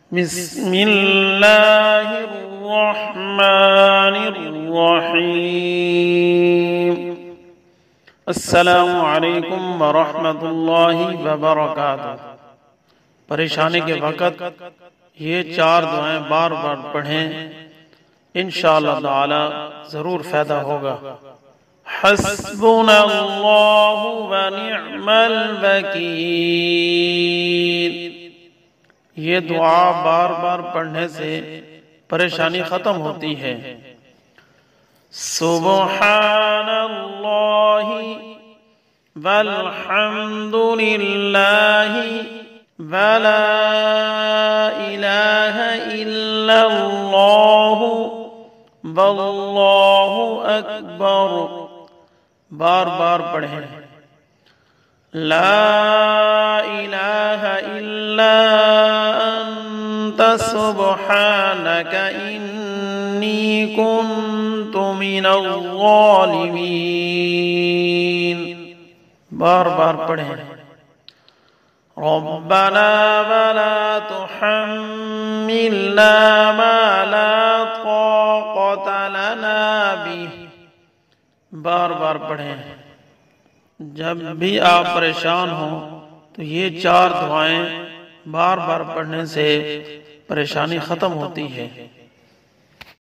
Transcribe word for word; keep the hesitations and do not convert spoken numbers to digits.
بسم اللہ الرحمن الرحیم۔ السلام علیکم ورحمۃ اللہ وبرکاتہ۔ پریشانی کے وقت یہ چار دعائیں بار بار پڑھیں، انشاءاللہ تعالی ضرور فائدہ ہوگا۔ حسبنا اللہ ونعم الوکیل۔ یہ دعا بار بار پڑھنے سے پریشانی ختم ہوتی ہے۔ سبحان اللہ والحمد للہ ولا الہ الا اللہ واللہ اکبر۔ بار بار پڑھیں۔ لا الہ الا انت سبحانک انی کنت من الظالمین۔ بار بار پڑھیں۔ ربنا ولا تحملنا ما لا طاقة لنا به۔ بار بار پڑھیں۔ جب بھی آپ پریشان ہوں تو یہ چار دعائیں بار بار پڑھنے سے پریشانی ختم ہوتی ہے۔